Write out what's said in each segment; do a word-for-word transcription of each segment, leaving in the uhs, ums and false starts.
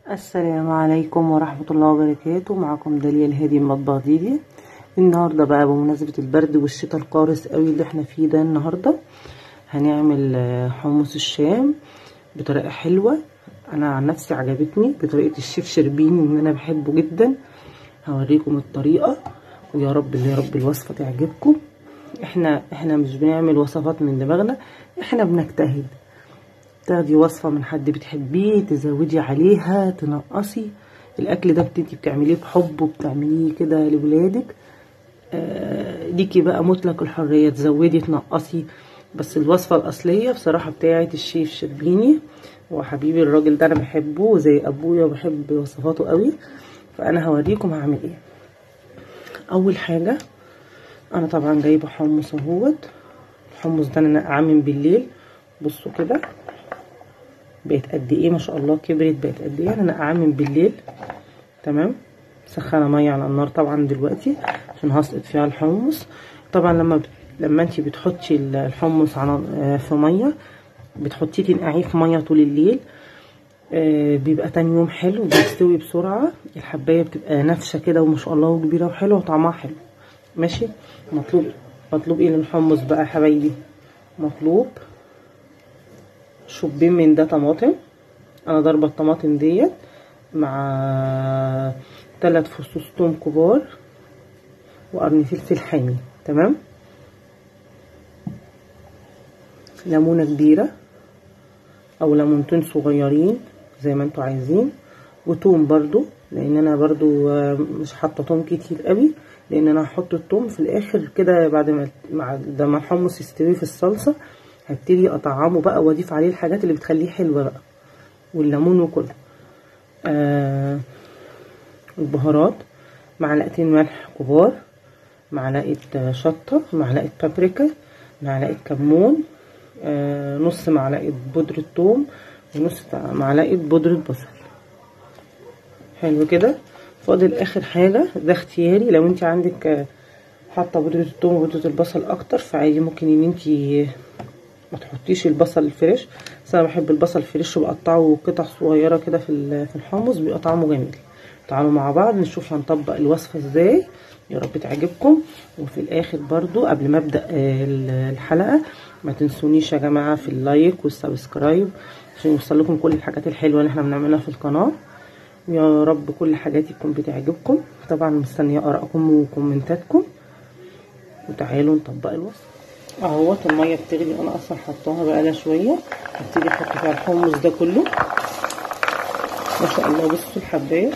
السلام عليكم ورحمة الله وبركاته. معكم داليا الهادي من مطبخ ديدي. النهاردة بقى بمناسبة البرد والشتاء القارس قوي اللي احنا فيه ده، النهاردة هنعمل حمص الشام بطريقة حلوة. انا عن نفسي عجبتني بطريقة الشيف شربيني ان انا بحبه جدا. هوريكم الطريقة ويا رب اللي يا رب الوصفة تعجبكم. احنا احنا مش بنعمل وصفات من دماغنا، احنا بنجتهد. تاخدي وصفة من حد بتحبيه تزودي عليها تنقصي. الاكل ده انتي بتعمليه بحب وبتعمليه كده لولادك. آه ليكي بقى مطلق الحرية تزودي تنقصي، بس الوصفة الاصلية بصراحة بتاعت الشيف شربيني وحبيبي الراجل ده انا بحبه زي ابويا وبحب وصفاته قوي. فانا هوريكم هعمل ايه. اول حاجة انا طبعا جايبه حمص اهوت. الحمص ده انا نقعاه من بالليل. بصوا كده بقت قد ايه ما شاء الله، كبرت بقت قد ايه. انا نقعاه من بالليل تمام. سخنه ميه على النار طبعا دلوقتي عشان هسقط فيها الحمص. طبعا لما بت... لما انتي بتحطي الحمص على في ميه بتحطيه تنقعيه في ميه طول الليل. آه بيبقى تاني يوم حلو بيستوي بسرعه. الحبايه بتبقى نافشه كده وما شاء الله وكبيره وحلوه وطعمها حلو. ماشي. مطلوب مطلوب ايه للحمص بقى يا حبايبي؟ مطلوب شوبين من ده طماطم. انا ضربه الطماطم ديت مع ثلاث فصوص توم كبار وقرن فلفل حامي تمام. ليمونه كبيره او ليمونتين صغيرين زي ما انتوا عايزين، وتوم برضو لان انا برضو مش حاطه توم كتير قوي لان انا هحط التوم في الاخر كده بعد ما مع لما الحمص يستوي في الصلصه. هبتدي اطعمه بقى واضيف عليه الحاجات اللي بتخليه حلوه بقى والليمون وكله. آه البهارات معلقتين ملح كبار، معلقه شطه، معلقه بابريكا، معلقه كمون، آه نص معلقه بودره ثوم ونص معلقه بودره بصل. حلو كده. فاضل اخر حاجه ده اختياري، لو انت عندك حاطه بودره الثوم وبودره البصل اكتر فعادي ممكن ان انت ما تحطيش البصل الفريش، بس انا بحب البصل الفريش وبقطعه قطع صغيره كده في في الحمص بيبقى طعمه جميل. تعالوا مع بعض نشوف هنطبق الوصفه ازاي. يا رب تعجبكم. وفي الاخر برضو قبل ما ابدا الحلقه ما تنسونيش يا جماعه في اللايك والسبسكرايب عشان يوصل لكم كل الحاجات الحلوه اللي احنا بنعملها في القناه. يا رب كل حاجاتي تكون بتعجبكم. طبعا مستنيه ارائكم وكومنتاتكم. وتعالوا نطبق الوصفه. اهوت الميه بتغلي، انا اصلا حطاها بقالها شويه. هبتدي احط فيها الحمص ده كله ما شاء الله. بصوا الحبايه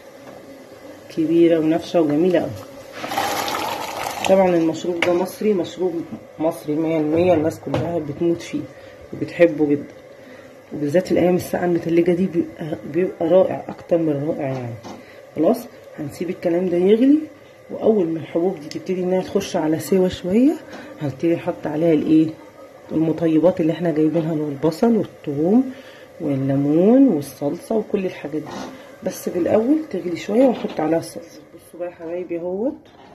كبيره ونافشه وجميله قوي. طبعا المشروب ده مصري، مشروب مصري مية المية. الناس كلها بتموت فيه وبتحبه جدا، وبالذات الايام الساقعه المتلجه دي بيبقى, بيبقى رائع اكتر من رائع يعني. خلاص هنسيب الكلام ده يغلي، واول ما الحبوب دي تبتدي انها تخش على سوا شويه هبتدي احط عليها الايه المطيبات اللي احنا جايبينها، البصل والثوم والليمون والصلصه وكل الحاجات دي. بس في الاول تغلي شويه ونحط عليها الصلصه. بصوا بقى يا حبايبي اهوت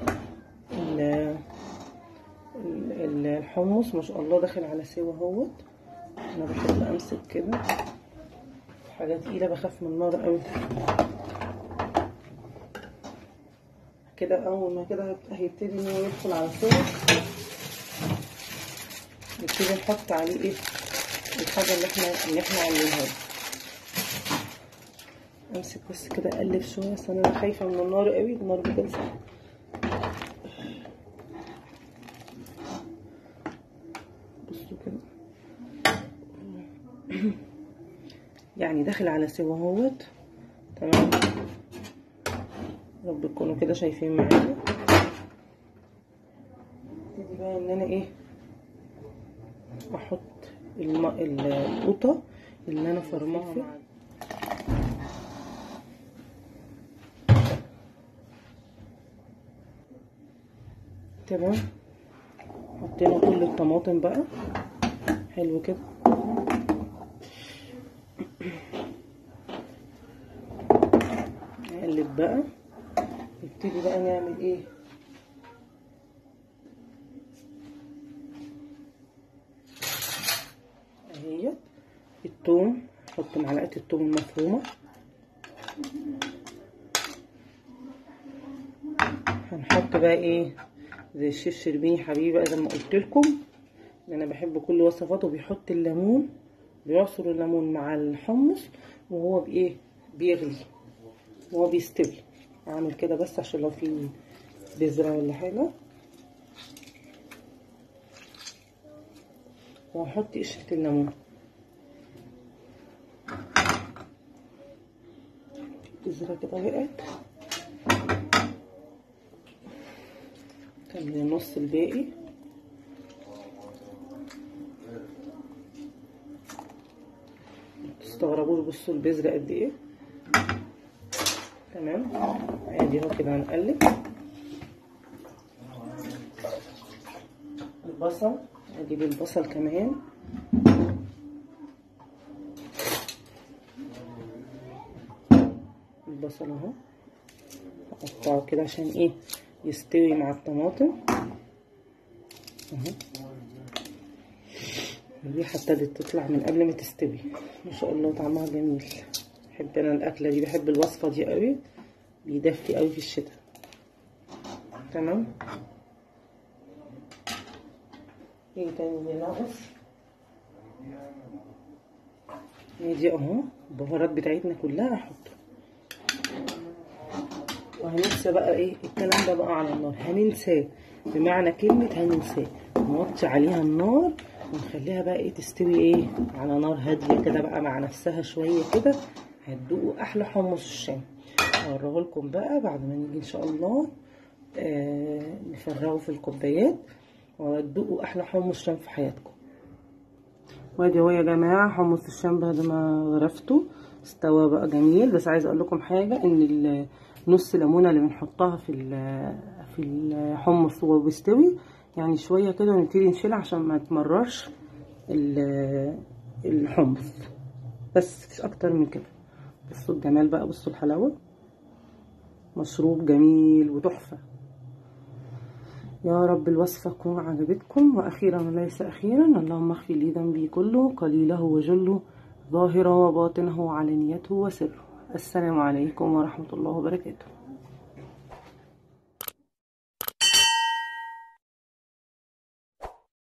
الحمص ما شاء الله داخل على سوا اهوت. انا بحب امسك كده حاجه تقيله بخاف من النار قوي كده. اول ما كده هيبتدي ان هو يدخل على سوا نبتدي نحط عليه ايه الحاجه اللي احنا اللي احنا عاملينها. امسك بس كده اقلب شويه عشان انا خايفه من النار قوي، النار بتلسع. بصوا كده يعني داخل على سوا اهوت تمام. رب تكونوا كده شايفين معايا. ابتدي بقى ان انا ايه احط الم... القوطه اللي انا فرماها فيه تمام. حطينا كل الطماطم بقى حلو كده. نقلب بقى نبتدي بقى نعمل ايه اهيت الثوم. نحط معلقه الثوم المفرومه هنحط بقى ايه زي الشيف شربيني حبيبي بقى، زي ما قلت لكم ان انا بحب كل وصفاته بيحط الليمون، بيعصر الليمون مع الحمص وهو بايه بيغلي وهو بيستوي. اعمل كده بس عشان لو في بذره ولا حاجه، وهحط قشره الليمون. بذره كده وقعت، كمل النص الباقي. متستغربوش، بصوا البذره قد ايه. تمام، عادي اهو كده. هنقلب البصل، اجيب البصل كمان البصل اهو اقطعه كده عشان ايه يستوي مع الطماطم اهو. الريحه ابتدت تطلع من قبل ما تستوي، ما شاء الله طعمها جميل. بحب انا الاكله دي، بحب الوصفه دي قوي، بيدفي قوي في الشتاء. تمام، ايه تاني اللي ناقص؟ هي دي اهو البهارات بتاعتنا كلها هحطها. وهننسى بقى ايه الكلام ده بقى على النار، هننساه بمعنى كلمه هننساه. نوطي عليها النار ونخليها بقى ايه تستوي ايه على نار هاديه كده بقى مع نفسها شويه كده. هتدوقوا احلى حمص الشام. هوريه لكم بقى بعد ما نيجي ان شاء الله آه نفرغه في الكوبايات، وتدوقوا احلى حمص شام في حياتكم. وادي اهو يا جماعه حمص الشام بعد ما غرفته استوى بقى جميل. بس عايزه اقول لكم حاجه، ان نص ليمونه اللي بنحطها في في الحمص وهو بيستوي يعني شويه كده ونبتدي نشيلها عشان ما تمررش الحمص، بس مش اكتر من كده. بصوا الجمال بقى، بصوا الحلاوه، مشروب جميل وتحفه. يا رب الوصفه تكون عجبتكم. واخيرا وليس اخيرا، اللهم اغفر لي ذنبي كله قليله وجله، ظاهره وباطنه وعلانيته وسره. السلام عليكم ورحمه الله وبركاته.